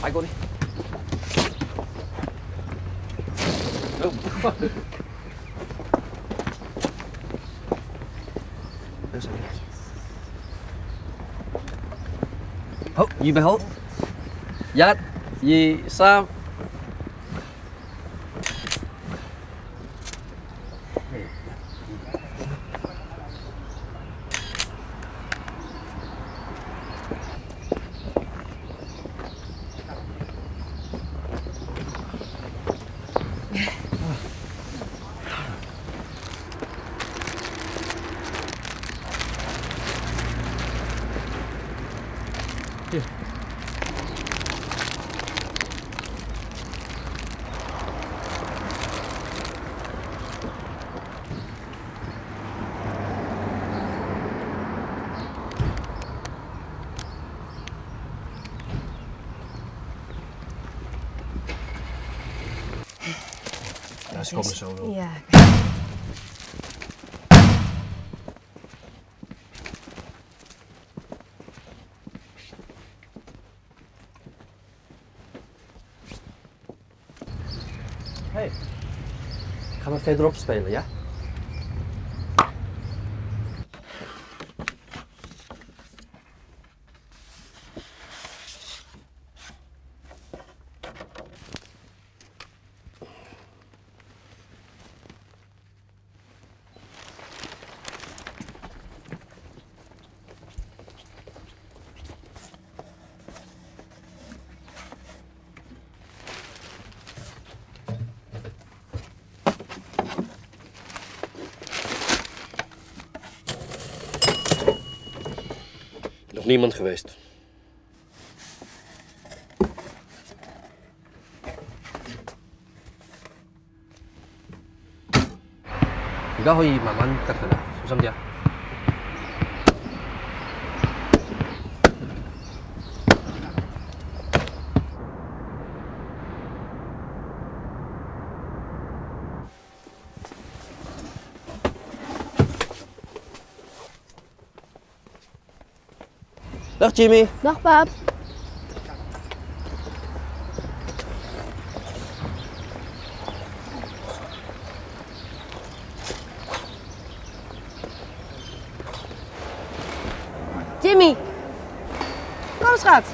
Phải cô đi. Hốt, gì mày hốt? Dạ, gì, sao? Ja, ze komen zo wel. Ja. Hey, gaan we verderop spelen, ja? Nog niemand geweest. 이거 거의 만만 딱 되나? 수삼디야. Dag Jimmy. Dag pap. Jimmy. Kom schat.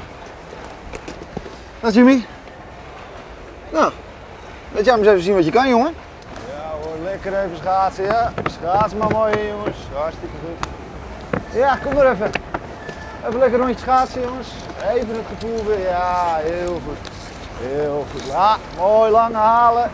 Dag Jimmy. Nou, laat jij maar eens even zien wat je kan, jongen. Ja hoor, lekker even schaatsen, ja. Schaats maar mooi, jongens. Hartstikke goed. Ja, kom maar even. Even lekker rondje schaatsen, jongens. Even het gevoel weer. Ja, heel goed. Heel goed. Ja, mooi lang halen.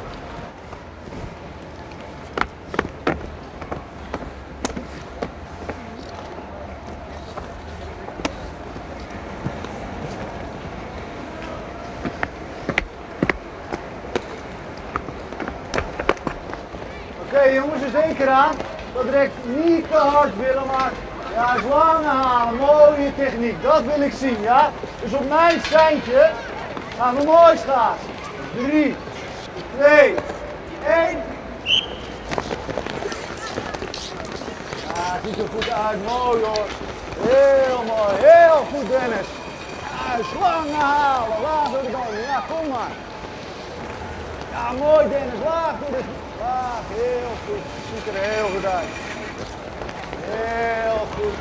Oké, jongens, er zeker aan. Dat direct niet te hard willen, maar ja, eens lang halen. Mooie techniek, dat wil ik zien, ja? Dus op mijn seintje gaan we mooi schaatsen. 3, 2, 1. Ja, ziet er goed uit, mooi hoor. Heel mooi, heel goed Dennis. Ja, slangen halen, laag door de gang. Ja, kom maar. Ja, mooi Dennis, laag door de laag, heel goed. Ziet er heel goed uit. Heel goed.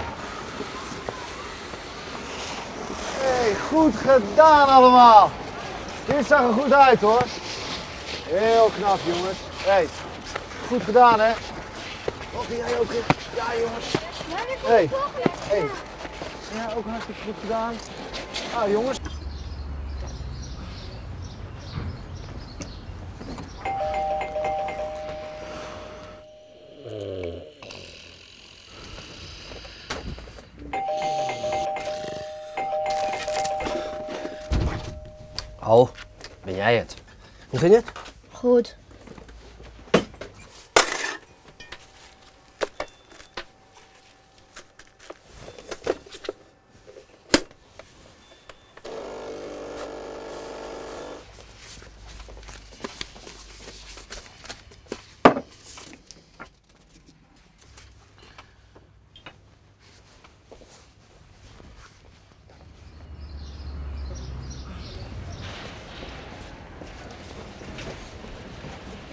Hey, goed gedaan allemaal. Dit zag er goed uit hoor. Heel knap jongens. Hey, goed gedaan hè. Wat doe jij ook? Ja jongens. Hey, hey. Ja, ook hartstikke goed gedaan. Ah jongens. Oh, ben jij het? Hoe ging het? Goed.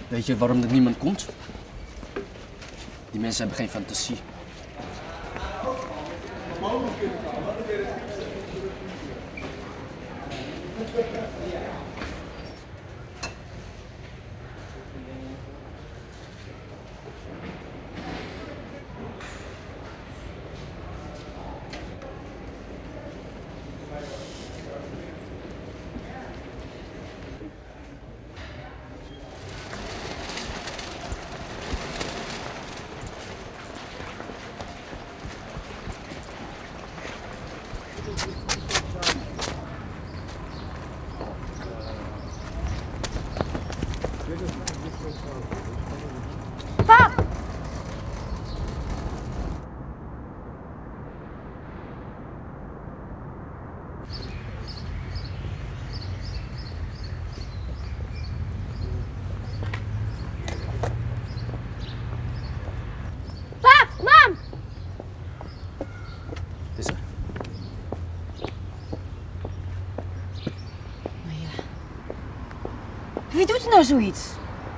Weet je waarom er niemand komt? Die mensen hebben geen fantasie. Pap! Pap! Mam! Het is er. Nou ja. Wie doet er nou zoiets?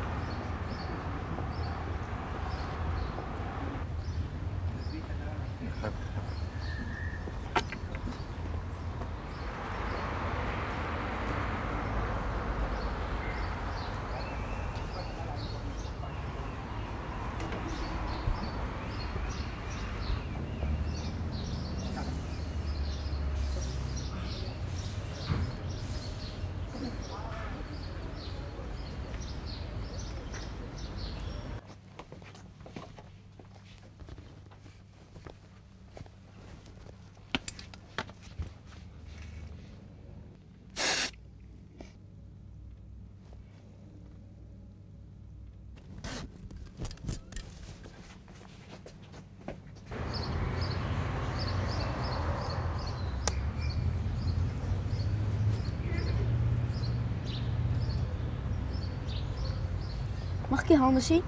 Mag ik je handen zien?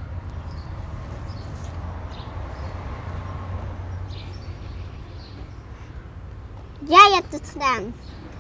Jij hebt het gedaan.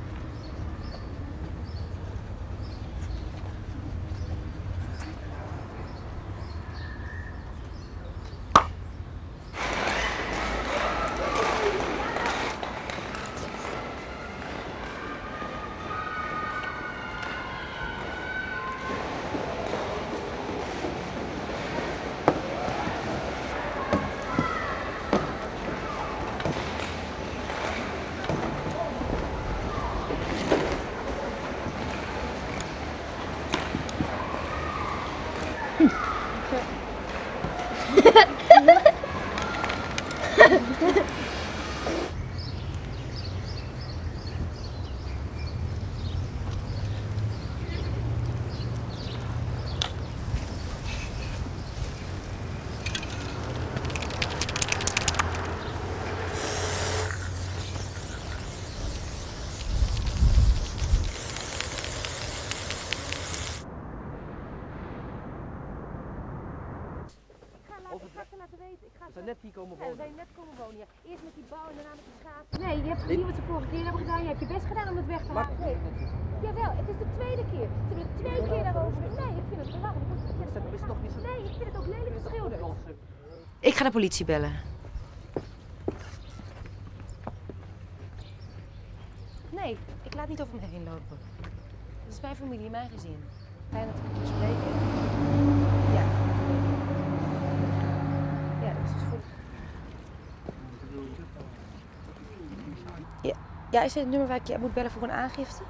We zijn net hier komen wonen. We zijn net komen wonen, ja. Eerst met die bal en daarna met die schaats. Nee, je hebt gezien wat ze vorige keer hebben gedaan. Je hebt je best gedaan om het weg te halen. Nee. Jawel, het is de tweede keer. Ze hebben 2 keer daarover. Nee, ik vind het belachelijk. Dat is toch niet zo... Nee, ik vind het ook lelijk geschilderd. Ik ga de politie bellen. Nee, ik laat niet over me heen lopen. Het is mijn familie, mijn gezin. Fijn dat ik het wil spreken. Ja. Ja, dat is dus goed. Ja, is dit het nummer waar ik je moet bellen voor een aangifte?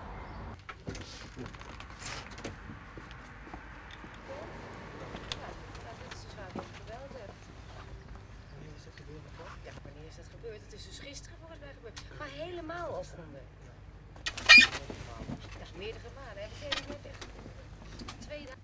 Ja, wanneer is dat gebeurd? Het is dus gisteren volgens mij gebeurd. Maar helemaal afronden. Ja, meerdere malen. Heb ik net echt 2 dagen.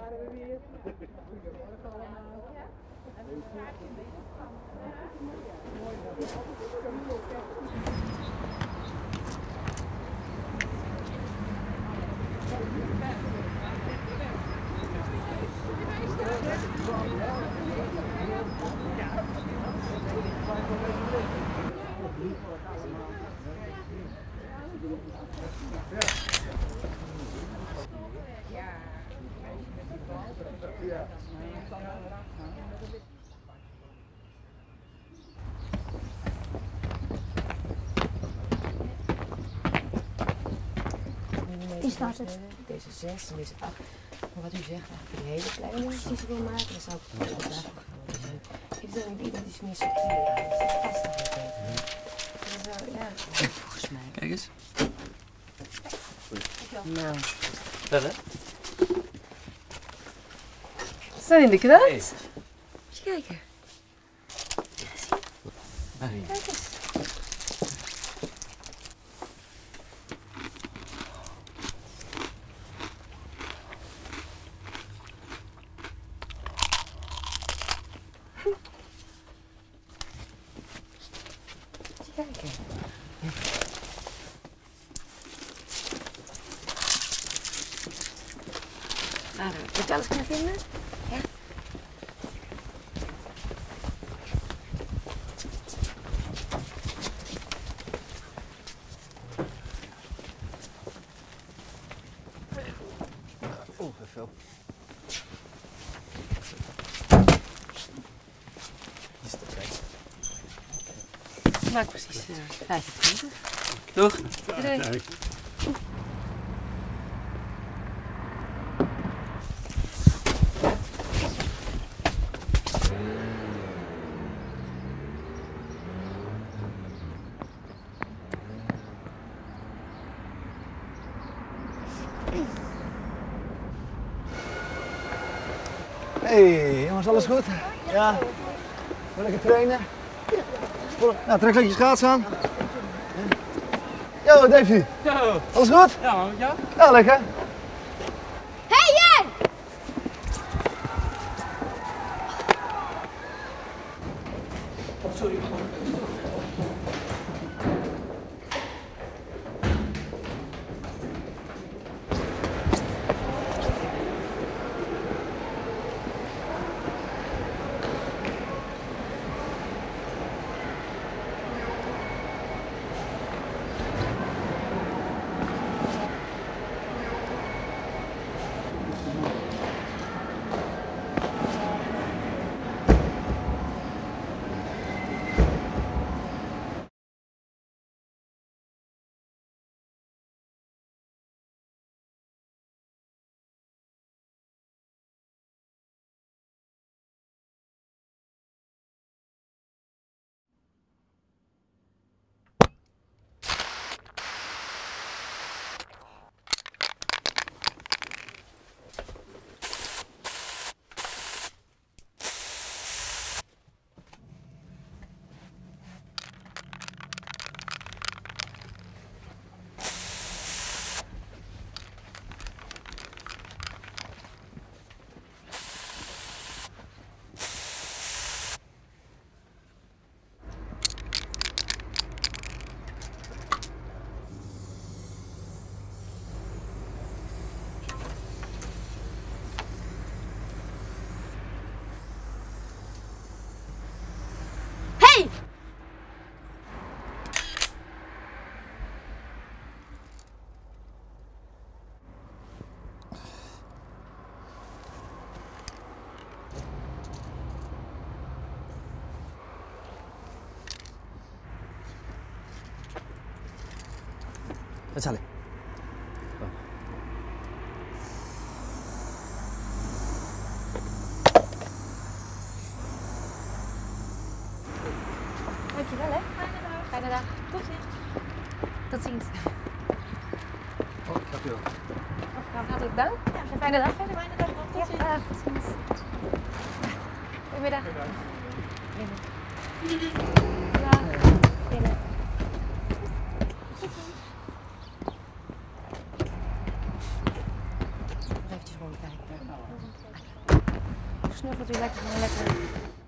Is dat het? Deze 6 en deze 8. Maar wat u zegt, eigenlijk voor die hele kleine dingetjes die ze wil maken, dan zou ik het wel daarvoor gaan. Dus ik zeg niet dat is meer subtiel. Dat past eigenlijk beter. Dus ja, volgens mij. Kijk eens. Nou. Verder? Staan in de krant? Hey. Eens kijken. Hey. Kijk eens. Kijken. Nou, heb je alles kunnen vinden? Ja. Oeh, te veel. Maak precies 25. Doeg. Doei. Hey jongens, alles goed? Ja. Wil lekker trainen? Nou, trek lekker je schaats aan. Yo, Davy. Yo. Alles goed? Ja, man, met jou? Ja, lekker. Hey jij! Sorry. Hey! Sale. Dankjewel hè. Fijne dag. Tot ziens. Tot ziens. Oh, dankjewel. Hartelijk dank. Ja, fijne dag. Fijne dag. Tot ziens. Ja, tot ziens. Goedemiddag. Binnen. Ja, binnen. Nog eventjes rondkijken. Snuffelt u lekker, lekker.